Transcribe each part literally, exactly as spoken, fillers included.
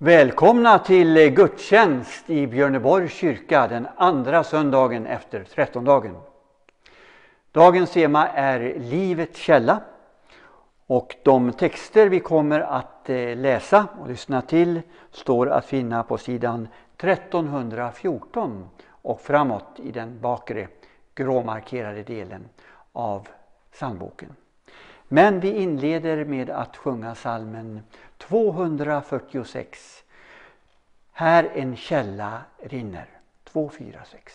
Välkomna till gudstjänst i Björneborgs kyrka den andra söndagen efter trettondagen. Dagens tema är livets källa och de texter vi kommer att läsa och lyssna till står att finna på sidan tretton fjorton och framåt i den bakre gråmarkerade delen av psalmboken. Men vi inleder med att sjunga psalmen tvåhundrafyrtiosex. Här en källa rinner. två fyra sex.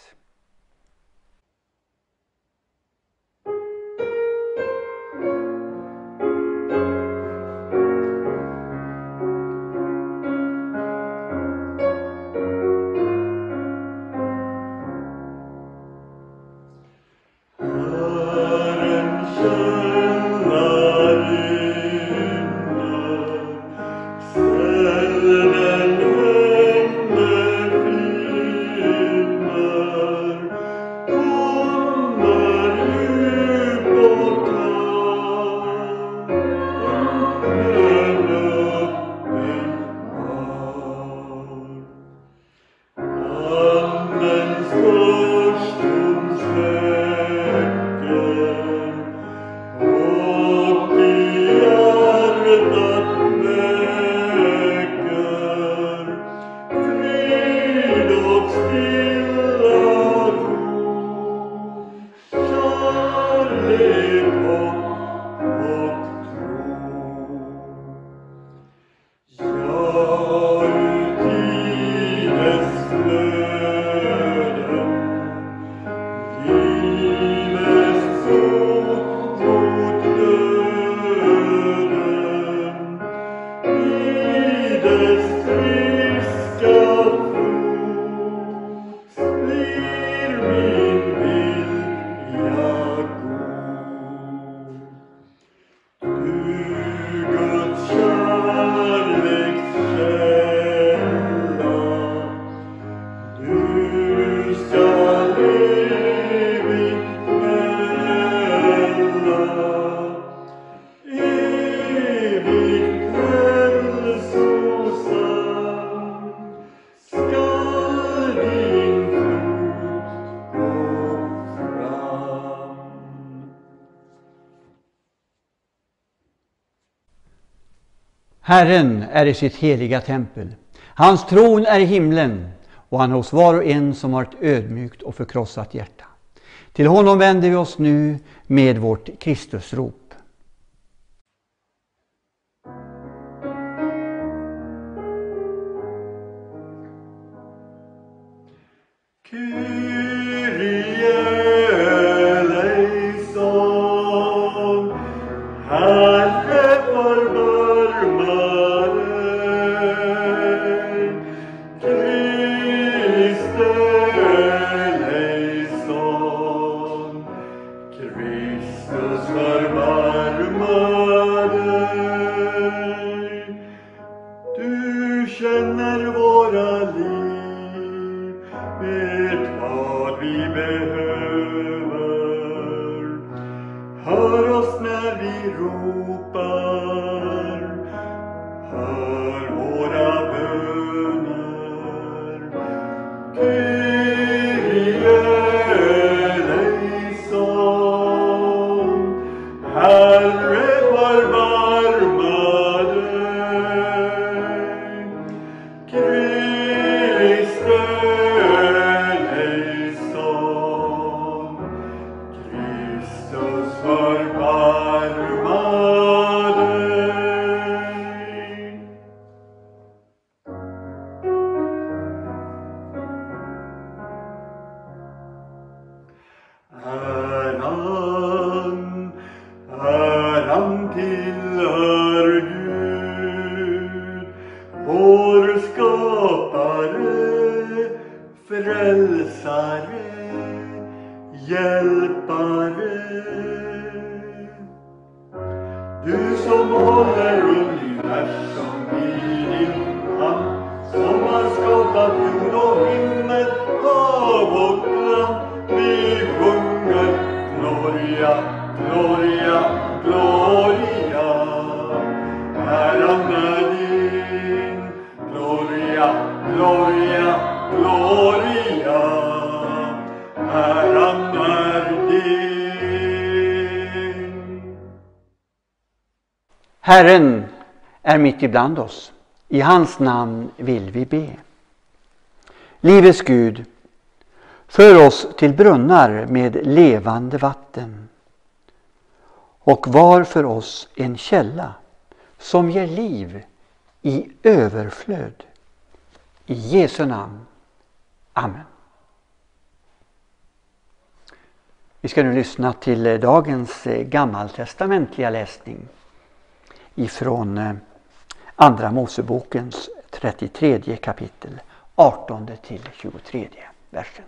Herren är i sitt heliga tempel. Hans tron är i himlen och han hos var och en som har ett ödmjukt och förkrossat hjärta. Till honom vänder vi oss nu med vårt Kristusrop. Gloria, Herren är din, gloria. Gloria, Gloria, äran är din. Herren är mitt ibland oss. I hans namn vill vi be. Livets Gud, för oss till brunnar med levande vatten och var för oss en källa som ger liv i överflöd. I Jesu namn. Amen. Vi ska nu lyssna till dagens gammaltestamentliga läsning ifrån Andra Mosebokens trettiotredje kapitel, artonde till tjugotredje versen.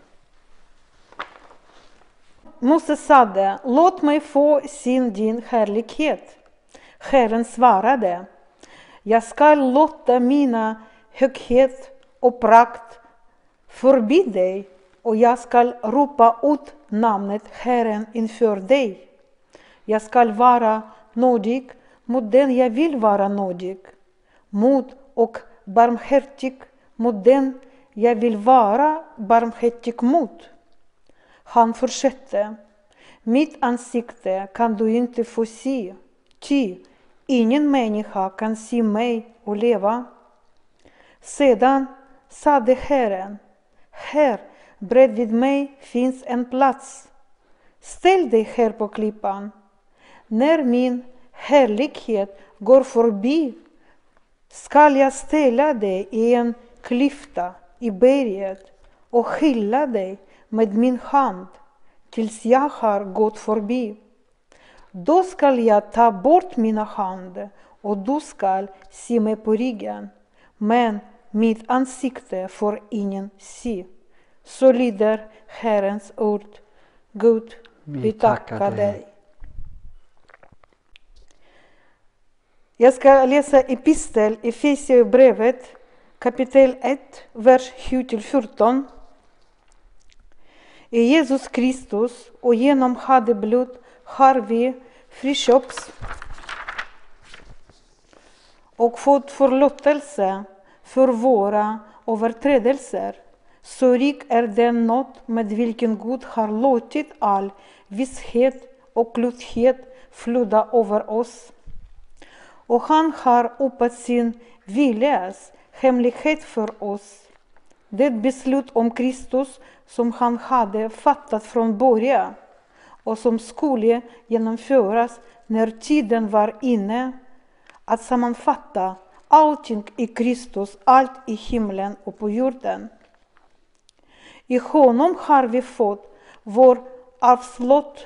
Mose sade, låt mig få sin din härlighet. Herren svarade, jag ska låta mina höghet och prakt förbi dig, och jag ska ropa ut namnet Herren inför dig. Jag ska vara nådig mot den jag vill vara nådig, mot och barmhärtig mot den jag vill vara barmhärtig mot. Han fortsatte, mitt ansikte kan du inte få se, ty ingen människa kan se mig och leva. Sedan sade Herren, här bredvid mig finns en plats. Ställ dig här på klippan. När min härlighet går förbi skall jag ställa dig i en klyfta i berget och skylla dig med min hand tills jag har gått förbi. Då skall jag ta bort mina hand och du skall se mig på ryggen, men mitt ansikte får ingen se. Så lyder Herrens ord. Gud, vi tackar dig. Jag ska läsa epistel Efesierbrevet kapitel ett, vers sju till fjorton. I Jesus Kristus och genom hans blod har vi friköpts och fått förlåtelse för våra överträdelser. Så rik är den nåd med vilken Gud har låtit all vishet och klokhet flöda över oss. Och han har öppnat sin viljas hemlighet för oss. Det beslut om Kristus som han hade fattat från början och som skulle genomföras när tiden var inne, att sammanfatta allting i Kristus, allt i himlen och på jorden. I honom har vi fått vår arvslott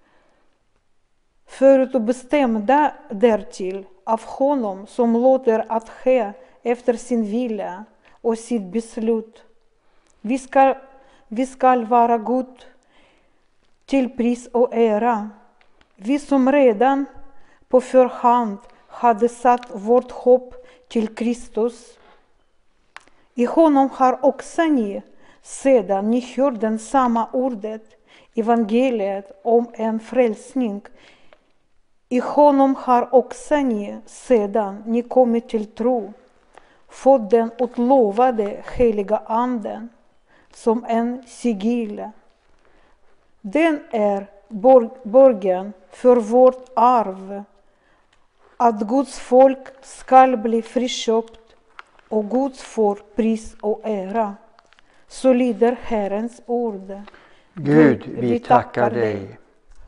förutbestämda därtill av honom som låter att ske efter sin vilja och sitt beslut. Vi ska, vi ska vara Gud till pris och ära. Vi som redan på förhand hade satt vårt hopp till Kristus. I honom har också ni, sedan ni hörde samma ordet, evangeliet om en frälsning. I honom har också ni, sedan ni kommit till tro, fått den utlovade heliga anden som en sigill. Den är borgen för vårt arv, att Guds folk skall bli friköpt och Gud får pris och ära. Så lyder Herrens ord. Gud, vi tackar dig.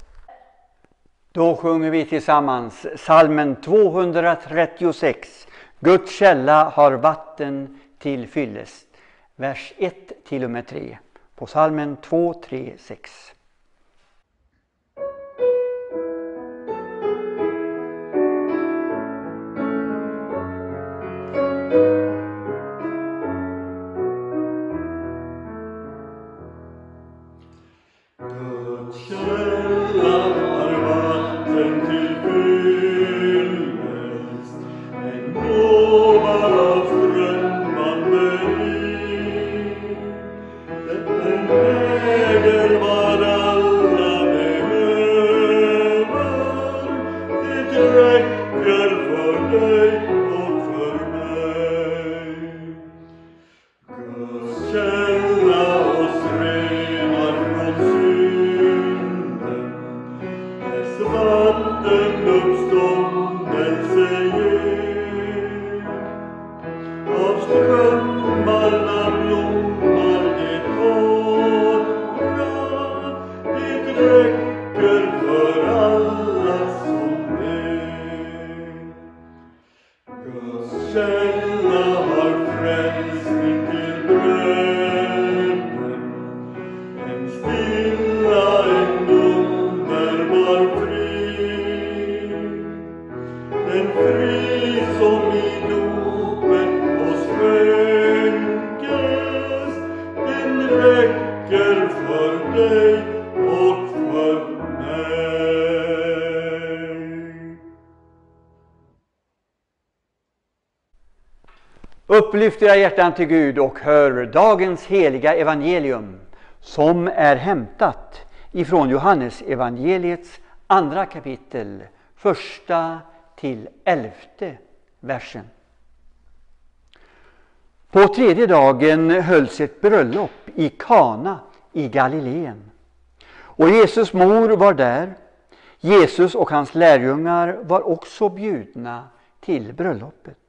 Då sjunger vi tillsammans psalmen tvåhundratrettiosex. Guds källa har vatten till fyllest. Vers ett till och med tre. På psalmen två, tre, sex. Väger vara källa oss renar från synden, dess vatten uppståndelse ger. Av strömmarna blommar det torra, det räcker för alla som är. Guds källa har frälsning till bröden, en stilla, en underbar frid. En frid som i dopet oss skänkes, den räcker för dig och för mig. Upplyft era hjärtan till Gud och hör dagens heliga evangelium som är hämtat ifrån Johannes evangeliets andra kapitel, första till elfte versen. På tredje dagen hölls ett bröllop i Kana i Galileen. Och Jesus mor var där. Jesus och hans lärjungar var också bjudna till bröllopet.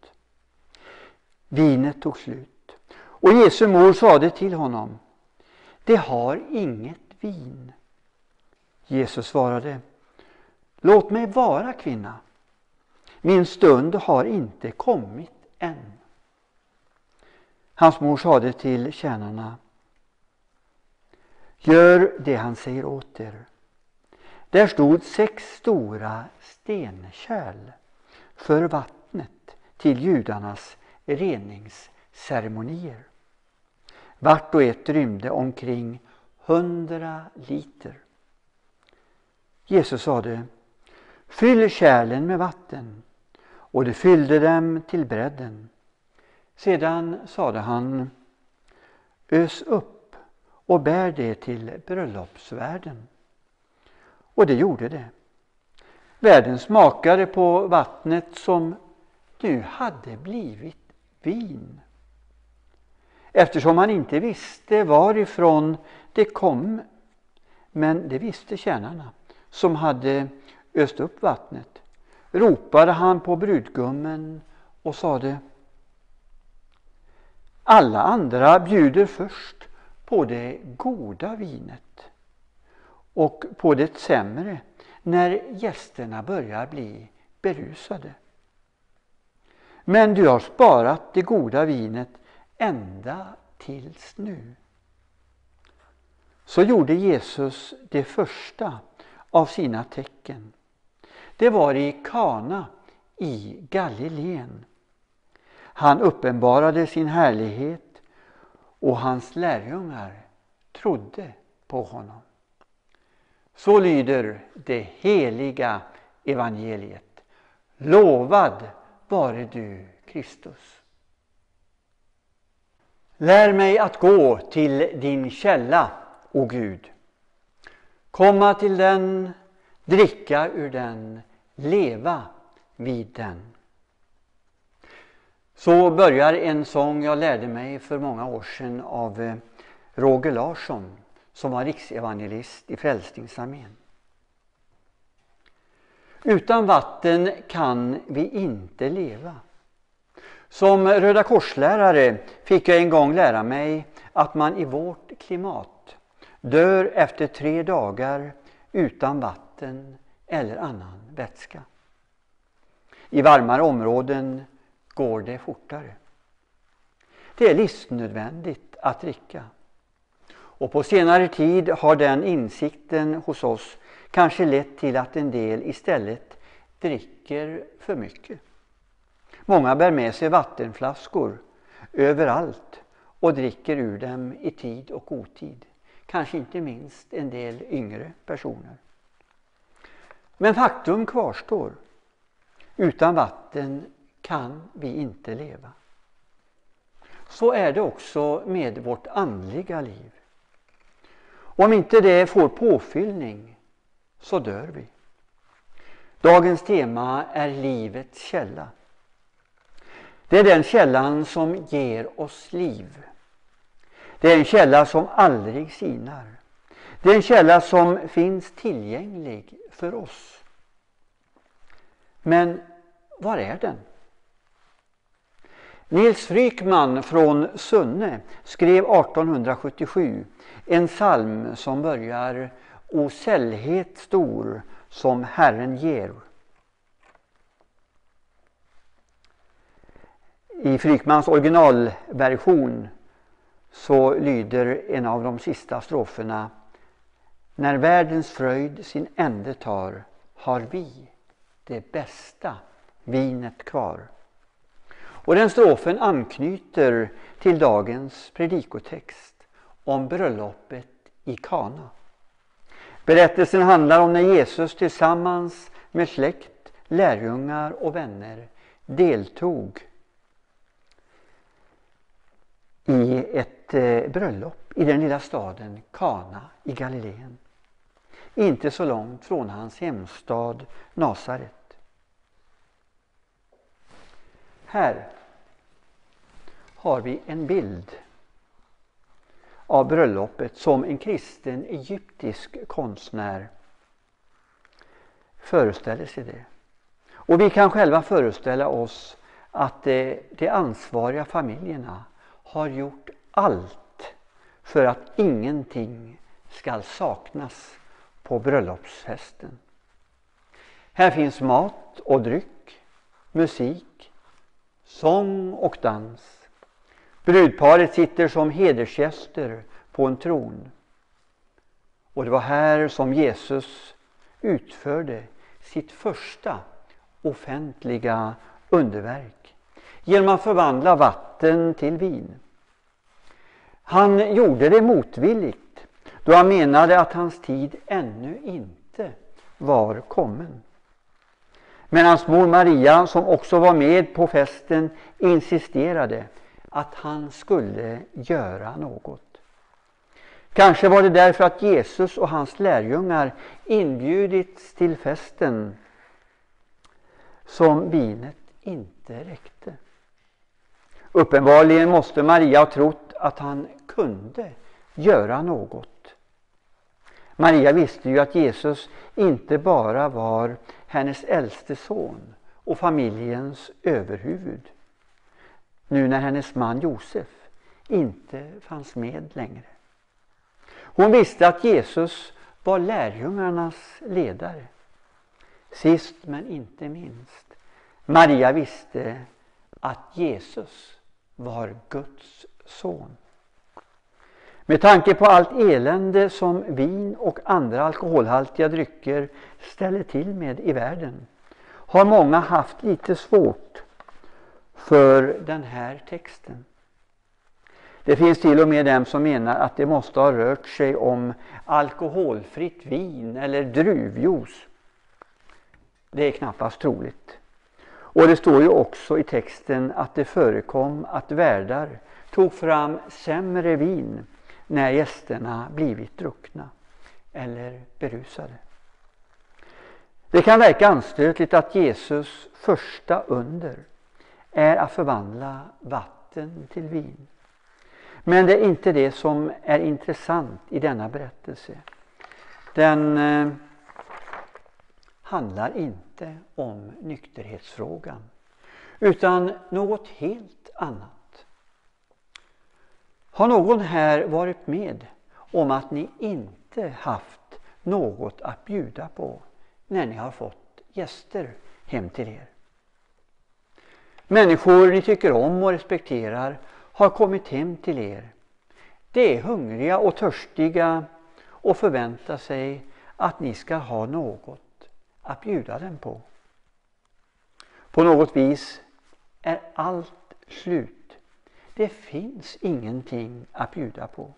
Vinet tog slut. Och Jesu mor sade till honom: det har inget vin. Jesus svarade: låt mig vara, kvinna. Min stund har inte kommit än. Hans mor sade till tjänarna: gör det han säger åt er. Där stod sex stora stenkärl för vattnet till judarnas reningsceremonier. Vart och ett rymde omkring hundra liter. Jesus sade: fyll kärlen med vatten, och de fyllde dem till bredden. Sedan sade han: ös upp och bär det till bröllopsvärden. Och det gjorde det. Värden smakade på vattnet som nu hade blivit vin. Eftersom han inte visste varifrån det kom, men det visste tjänarna som hade öst upp vattnet, ropade han på brudgummen och sade: alla andra bjuder först på det goda vinet och på det sämre när gästerna börjar bli berusade. Men du har sparat det goda vinet ända tills nu. Så gjorde Jesus det första av sina tecken. Det var i Kana i Galileen. Han uppenbarade sin härlighet och hans lärjungar trodde på honom. Så lyder det heliga evangeliet. Lovad vare du, Kristus. Lär mig att gå till din källa, o Gud. Komma till den, dricka ur den, leva vid den. Så börjar en sång jag lärde mig för många år sedan av Roger Larsson, som var riksevangelist i Frälsningsarmén. Utan vatten kan vi inte leva. Som Röda korslärare fick jag en gång lära mig att man i vårt klimat dör efter tre dagar utan vatten eller annan vätska. I varmare områden går det fortare. Det är livsnödvändigt att dricka. Och på senare tid har den insikten hos oss kanske lett till att en del istället dricker för mycket. Många bär med sig vattenflaskor överallt och dricker ur dem i tid och otid. Kanske inte minst en del yngre personer. Men faktum kvarstår. Utan vatten kan vi inte leva. Så är det också med vårt andliga liv. Om inte det får påfyllning så dör vi. Dagens tema är livets källa. Det är den källan som ger oss liv. Det är en källa som aldrig sinar. Det är en källa som finns tillgänglig för oss. Men var är den? Nils Frykman från Sunne skrev arton sjuttiosju en psalm som börjar O sällhet stor som Herren ger. I Frykmans originalversion så lyder en av de sista stroferna: När världens fröjd sin ände tar, har vi det bästa vinet kvar. Och den strofen anknyter till dagens predikotext om bröllopet i Kana. Berättelsen handlar om när Jesus tillsammans med släkt, lärjungar och vänner deltog i ett eh, bröllop i den lilla staden Kana i Galileen. Inte så långt från hans hemstad Nasaret. Här har vi en bild av bröllopet som en kristen egyptisk konstnär föreställer sig det. Och vi kan själva föreställa oss att de, de ansvariga familjerna har gjort allt för att ingenting ska saknas på bröllopsfesten. Här finns mat och dryck, musik, sång och dans. Brudparet sitter som hedersgäster på en tron. Och det var här som Jesus utförde sitt första offentliga underverk genom att förvandla vatten till vin. Han gjorde det motvilligt då han menade att hans tid ännu inte var kommen. Men hans mor Maria, som också var med på festen, insisterade att han skulle göra något. Kanske var det därför att Jesus och hans lärjungar inbjudits till festen som vinet inte räckte. Uppenbarligen måste Maria ha trott att han kunde göra något. Maria visste ju att Jesus inte bara var hennes äldste son och familjens överhuvud, nu när hennes man Josef inte fanns med längre. Hon visste att Jesus var lärjungarnas ledare. Sist men inte minst, Maria visste att Jesus var Guds son. Med tanke på allt elände som vin och andra alkoholhaltiga drycker ställer till med i världen har många haft lite svårt för den här texten. Det finns till och med dem som menar att det måste ha rört sig om alkoholfritt vin eller druvjuice. Det är knappast troligt. Och det står ju också i texten att det förekom att värdar tog fram sämre vin när gästerna blivit druckna eller berusade. Det kan verka anstötligt att Jesus första under är att förvandla vatten till vin. Men det är inte det som är intressant i denna berättelse. Den eh, handlar inte om nykterhetsfrågan, utan något helt annat. Har någon här varit med om att ni inte haft något att bjuda på när ni har fått gäster hem till er? Människor ni tycker om och respekterar har kommit hem till er. De är hungriga och törstiga och förväntar sig att ni ska ha något att bjuda dem på. På något vis är allt slut. Det finns ingenting att bjuda på.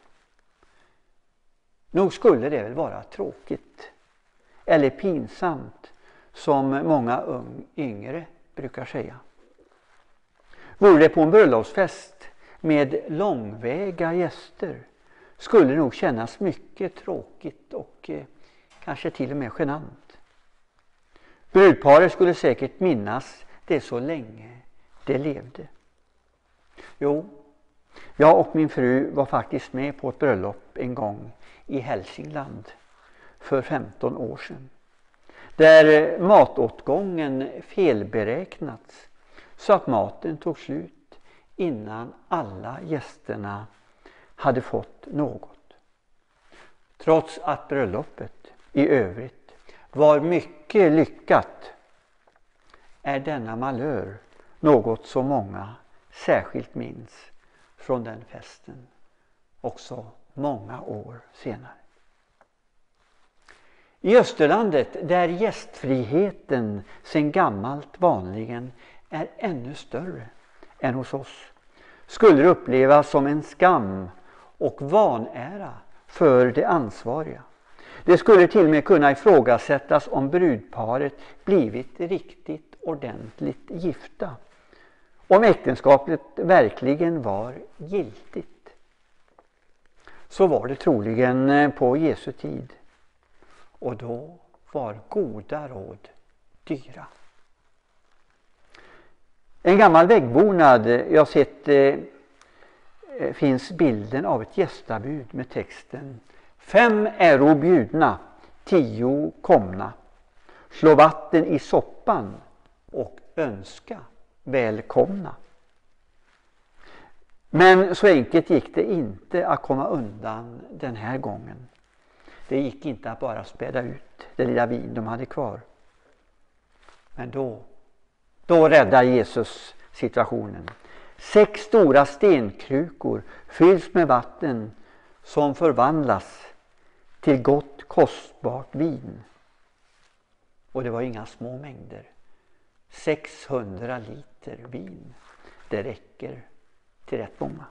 Nog skulle det väl vara tråkigt eller pinsamt, som många ung, yngre brukar säga. Vore det på en bröllopsfest med långväga gäster skulle det nog kännas mycket tråkigt och eh, kanske till och med genant. Brudparet skulle säkert minnas det så länge det levde. Jo, Jag och min fru var faktiskt med på ett bröllop en gång i Hälsingland för femton år sedan. Där matåtgången felberäknats så att maten tog slut innan alla gästerna hade fått något. Trots att bröllopet i övrigt var mycket lyckat är denna malör något som många särskilt minns från den festen också många år senare. I Österlandet, där gästfriheten sedan gammalt vanligen är ännu större än hos oss, skulle det upplevas som en skam och vanära för de ansvariga. Det skulle till och med kunna ifrågasättas om brudparet blivit riktigt ordentligt gifta. Om äktenskapet verkligen var giltigt. Så var det troligen på Jesu tid. Och då var goda råd dyra. En gammal väggbonad, jag sett eh, finns bilden av ett gästabud med texten: Fem äro bjudna, tio komna. Slå vatten i soppan och önska välkomna. Men så enkelt gick det inte att komma undan den här gången. Det gick inte att bara späda ut det lilla vin de hade kvar. Men då, då räddade Jesus situationen. Sex stora stenkrukor fylls med vatten som förvandlas till gott kostbart vin. Och det var inga små mängder. sexhundra liter vin. Det räcker till rätt många.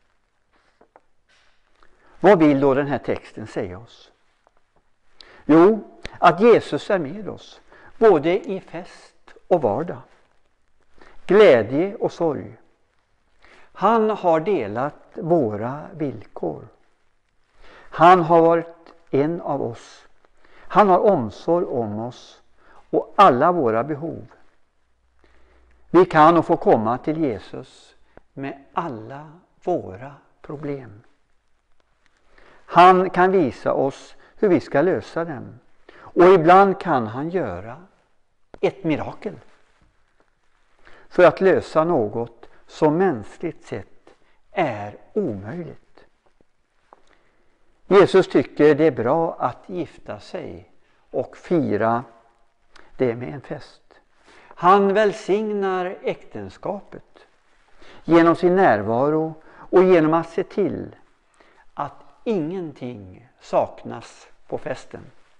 Vad vill då den här texten säga oss? Jo, att Jesus är med oss, både i fest och vardag. Glädje och sorg. Han har delat våra villkor. Han har varit en av oss. Han har omsorg om oss och alla våra behov. Vi kan och få komma till Jesus med alla våra problem. Han kan visa oss hur vi ska lösa dem. Och ibland kan han göra ett mirakel för att lösa något som mänskligt sett är omöjligt. Jesus tycker det är bra att gifta sig och fira det med en fest. Han välsignar äktenskapet genom sin närvaro och genom att se till att ingenting saknas på festen.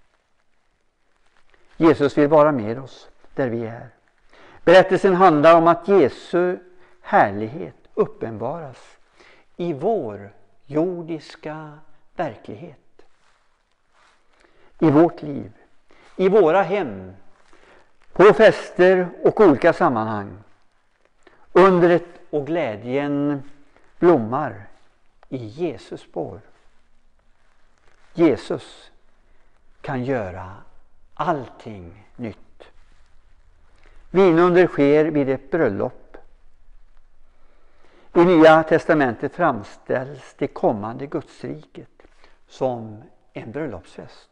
Jesus vill vara med oss där vi är. Berättelsen handlar om att Jesu härlighet uppenbaras i vår jordiska verklighet. I vårt liv, i våra hem, på fester och olika sammanhang. Undret och glädjen blommar i Jesus spår. Jesus kan göra allting nytt. Vinunder sker vid ett bröllop. I Nya testamentet framställs det kommande Gudsriket som en bröllopsfest.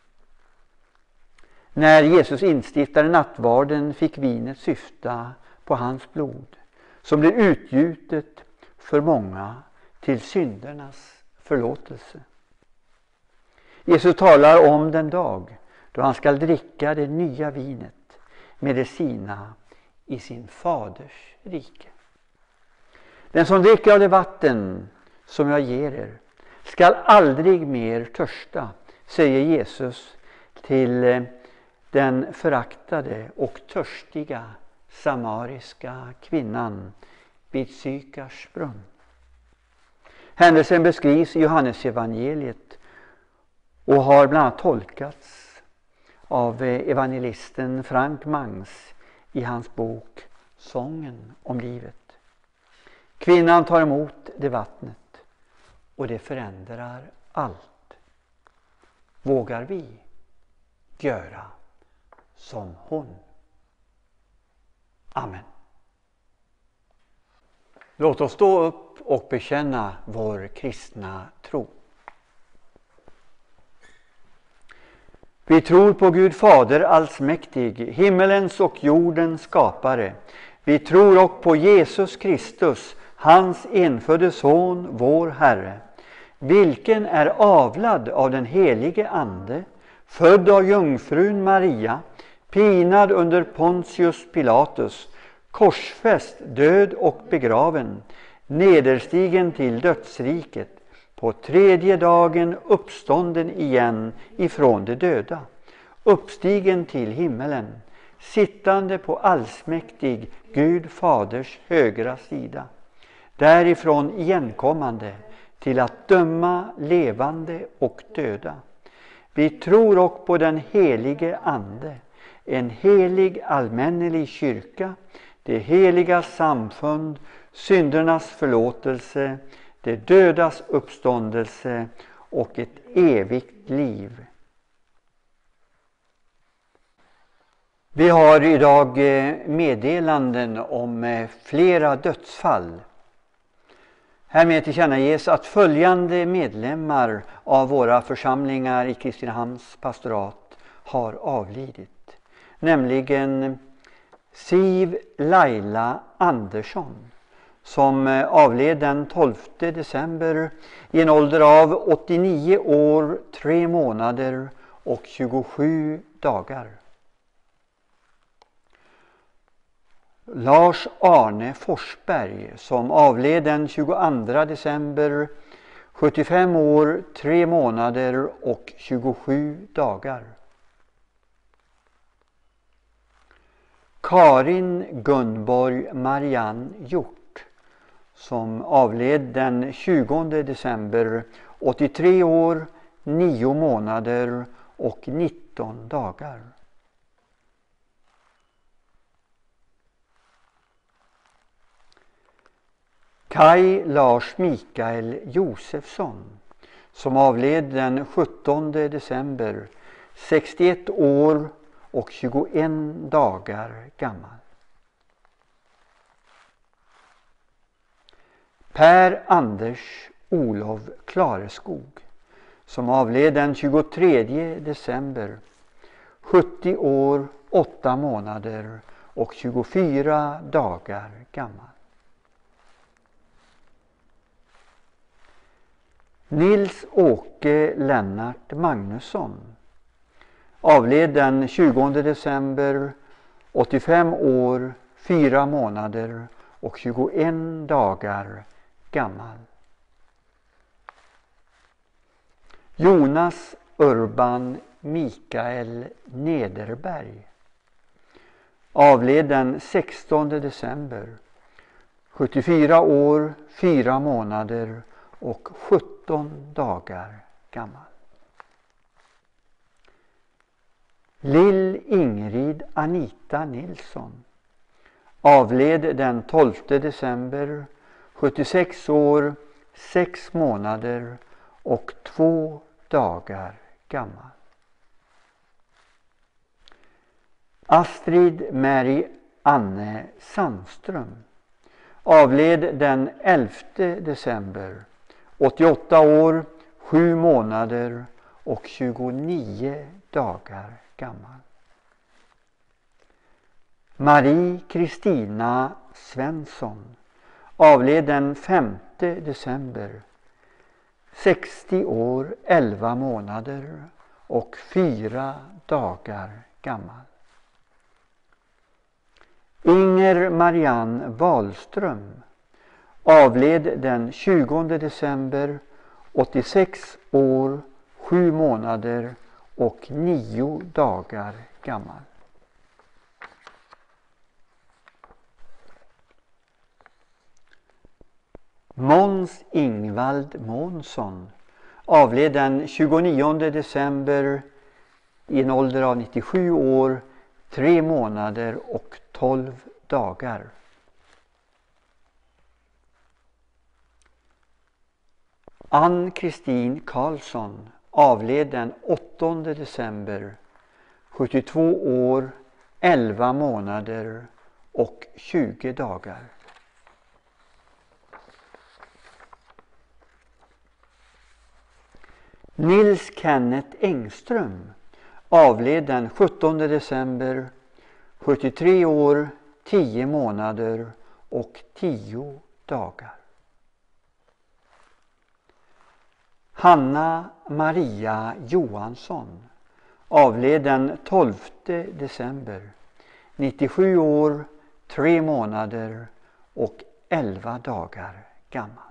När Jesus instiftade nattvarden fick vinet syfta på hans blod, som blev utgjutet för många till syndernas förlåtelse. Jesus talar om den dag då han ska dricka det nya vinet med det sina i sin faders rike. Den som dricker av det vatten som jag ger er skall aldrig mer törsta, säger Jesus till den föraktade och törstiga samariska kvinnan vid Sykars brunn. Händelsen beskrivs i Johannes evangeliet och har bland annat tolkats av evangelisten Frank Mangs i hans bok Sången om livet. Kvinnan tar emot det vattnet och det förändrar allt. Vågar vi göra som hon? Amen. Låt oss stå upp och bekänna vår kristna tro. Vi tror på Gud Fader allsmäktig, himmelens och jordens skapare. Vi tror också på Jesus Kristus, hans enfödde son, vår Herre, vilken är avlad av den helige Ande, född av jungfrun Maria, pinad under Pontius Pilatus, korsfäst, död och begraven, nederstigen till dödsriket, på tredje dagen uppstånden igen ifrån de döda, uppstigen till himmelen, sittande på allsmäktig Gud Faders högra sida, därifrån igenkommande till att döma levande och döda. Vi tror också på den helige Ande, en helig allmännelig kyrka, det heliga samfund, syndernas förlåtelse, det dödas uppståndelse och ett evigt liv. Vi har idag meddelanden om flera dödsfall. Härmed tillkännages att följande medlemmar av våra församlingar i Kristinehamns pastorat har avlidit. Nämligen Siv Laila Andersson, som avled den tolfte december i en ålder av åttionio år, tre månader och tjugosju dagar. Lars Arne Forsberg, som avled den tjugoandra december, sjuttiofem år, tre månader och tjugosju dagar. Karin Gunborg Marianne Hjort, som avled den tjugonde december, åttiotre år, nio månader och nitton dagar. Kai Lars Mikael Josefsson, som avled den sjuttonde december, sextioett år och tjugoen dagar gammal. Per Anders Olof Klareskog, som avled den tjugotredje december, sjuttio år, åtta månader och tjugofyra dagar gammal. Nils-Åke Lennart Magnusson avled den tjugonde december, åttiofem år, fyra månader och tjugoen dagar gammal. Jonas Urban Mikael Nederberg avled den sextonde december, sjuttiofyra år, fyra månader och sjutton dagar gammal. Lill Ingrid Anita Nilsson avled den tolfte december, sjuttiosex år, sex månader och två dagar gammal. Astrid Mary Anne Sandström avled den elfte december, åttioåtta år, sju månader och tjugonio dagar gammal. Marie Kristina Svensson avled den femte december, sextio år, elva månader och fyra dagar gammal. Inger Marianne Wahlström avled den tjugonde december, åttiosex år, sju månader och nio dagar gammal. Måns Ingvald Månsson avled den tjugonionde december i en ålder av nittiosju år, tre månader och tolv dagar. Ann-Kristin Karlsson avled den åttonde december, sjuttiotvå år, elva månader och tjugo dagar. Nils Kenneth Engström avled den sjuttonde december, sjuttiotre år, tio månader och tio dagar. Hanna Maria Johansson avled den tolfte december, nittiosju år, tre månader och elva dagar gammal.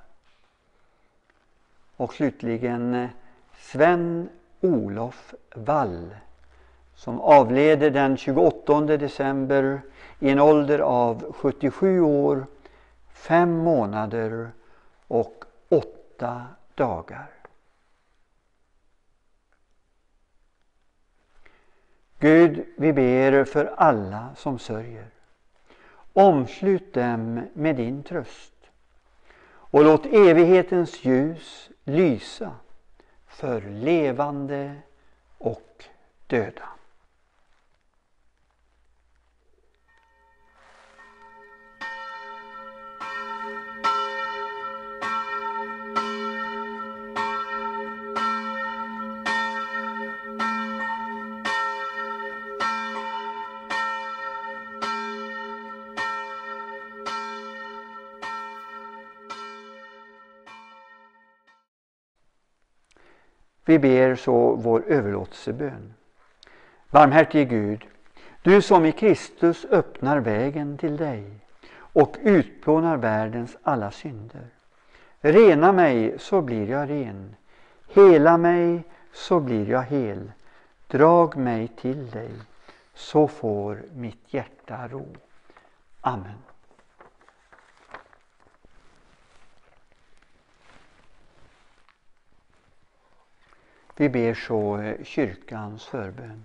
Och slutligen Sven Olof Wall som avled den tjugoåttonde december i en ålder av sjuttiosju år, fem månader och åtta dagar. Gud, vi ber för alla som sörjer. Omslut dem med din tröst och låt evighetens ljus lysa för levande och döda. Vi ber så vår överlåtelsebön. Barmhärtige Gud, du som i Kristus öppnar vägen till dig och utplånar världens alla synder. Rena mig så blir jag ren, hela mig så blir jag hel. Drag mig till dig så får mitt hjärta ro. Amen. Vi ber så kyrkans förbön.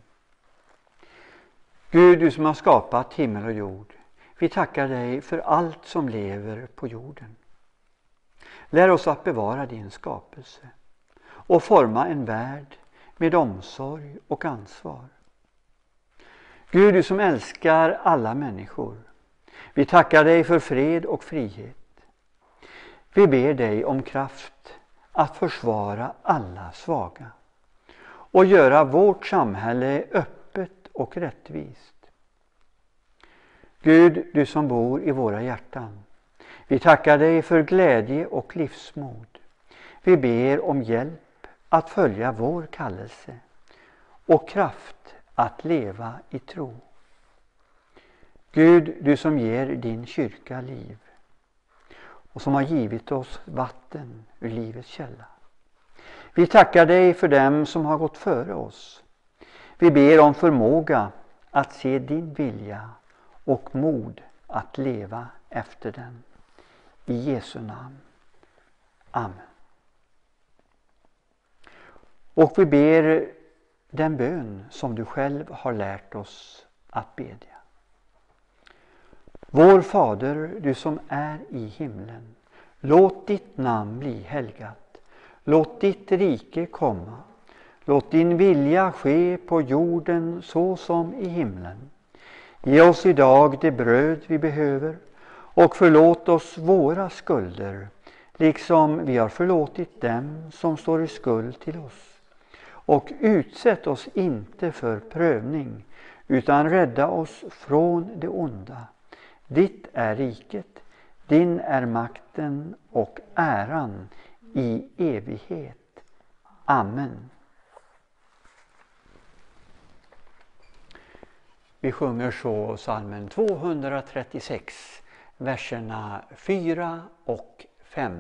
Gud, du som har skapat himmel och jord, vi tackar dig för allt som lever på jorden. Lär oss att bevara din skapelse och forma en värld med omsorg och ansvar. Gud, du som älskar alla människor, vi tackar dig för fred och frihet. Vi ber dig om kraft att försvara alla svaga och göra vårt samhälle öppet och rättvist. Gud, du som bor i våra hjärtan, vi tackar dig för glädje och livsmod. Vi ber om hjälp att följa vår kallelse och kraft att leva i tro. Gud, du som ger din kyrka liv och som har givit oss vatten ur livets källa. Vi tackar dig för dem som har gått före oss. Vi ber om förmåga att se din vilja och mod att leva efter den. I Jesu namn. Amen. Och vi ber den bön som du själv har lärt oss att bedja. Vår Fader, du som är i himlen, låt ditt namn bli helgat. Låt ditt rike komma. Låt din vilja ske på jorden så som i himlen. Ge oss idag det bröd vi behöver och förlåt oss våra skulder, liksom vi har förlåtit dem som står i skuld till oss. Och utsätt oss inte för prövning, utan rädda oss från det onda. Ditt är riket, din är makten och äran i evighet. Amen. Vi sjunger så psalmen tvåhundratrettiosex, verserna fyra och fem.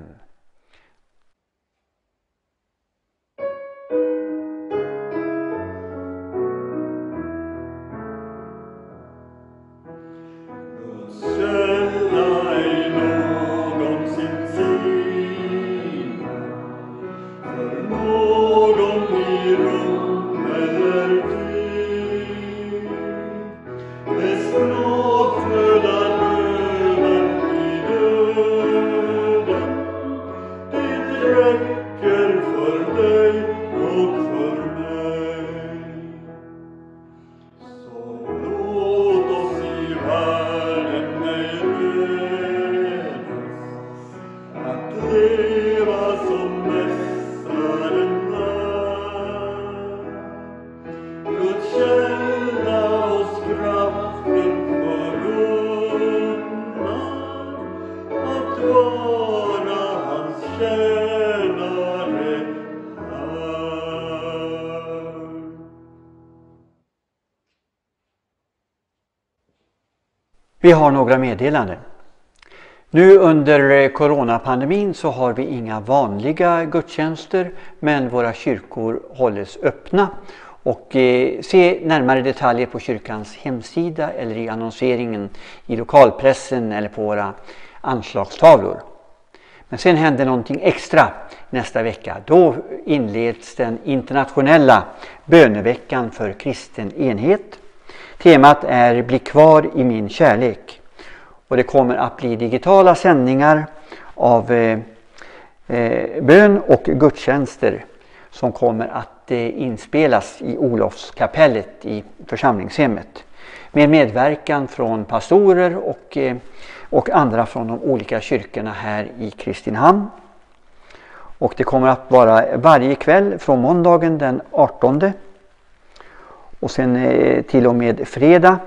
Döden Vi har några meddelanden. Nu under coronapandemin så har vi inga vanliga gudstjänster, men våra kyrkor hålls öppna. Och eh, se närmare detaljer på kyrkans hemsida eller i annonseringen i lokalpressen eller på våra anslagstavlor. Men sen händer någonting extra nästa vecka. Då inleds den internationella böneveckan för kristen enhet. Temat är Bli kvar i min kärlek. Och det kommer att bli digitala sändningar av eh, eh, bön och gudstjänster som kommer att eh, inspelas i Olofskapellet i församlingshemmet. Med medverkan från pastorer och, eh, och andra från de olika kyrkorna här i Kristinehamn. Och det kommer att vara varje kväll från måndagen den artonde och sen eh, till och med fredag.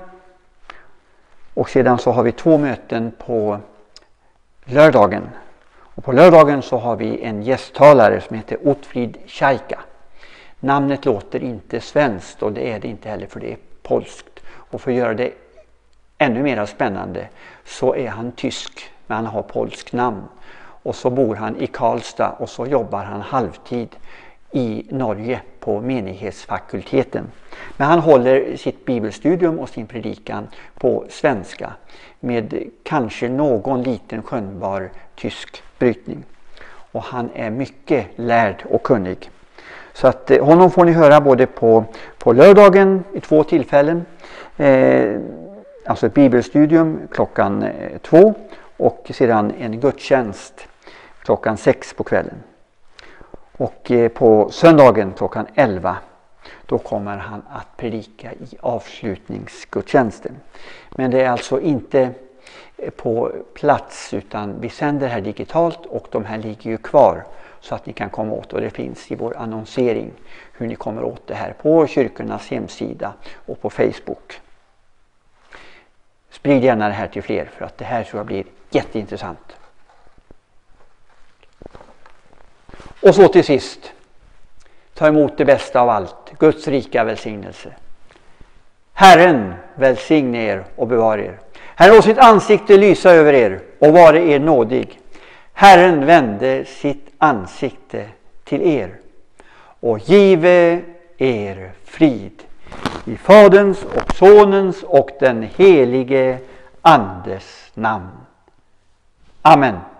Och sedan så har vi två möten på lördagen. Och på lördagen så har vi en gästtalare som heter Otfrid Tjajka. Namnet låter inte svenskt och det är det inte heller, för det är polskt. Och för att göra det ännu mer spännande så är han tysk, men han har polskt namn. Och så bor han i Karlstad och så jobbar han halvtid i Norge på menighetsfakulteten. Men han håller sitt bibelstudium och sin predikan på svenska med kanske någon liten skönbar tysk brytning. Och han är mycket lärd och kunnig. Så att eh, honom får ni höra både på, på lördagen i två tillfällen. Eh, alltså ett bibelstudium klockan eh, två och sedan en gudstjänst klockan sex på kvällen. Och eh, på söndagen klockan elva då kommer han att predika i avslutningsgudstjänsten. Men det är alltså inte på plats utan vi sänder här digitalt och de här ligger ju kvar så att ni kan komma åt, och det finns i vår annonsering hur ni kommer åt det här på kyrkornas hemsida och på Facebook. Sprid gärna det här till fler för att det här tror jag blir jätteintressant. Och så till sist, ta emot det bästa av allt, Guds rika välsignelse. Herren välsigne er och bevara er. Herren låt sitt ansikte lysa över er och vare er nådig. Herren vände sitt ansikte till er och give er frid. I Faderns och Sonens och den helige Andes namn. Amen.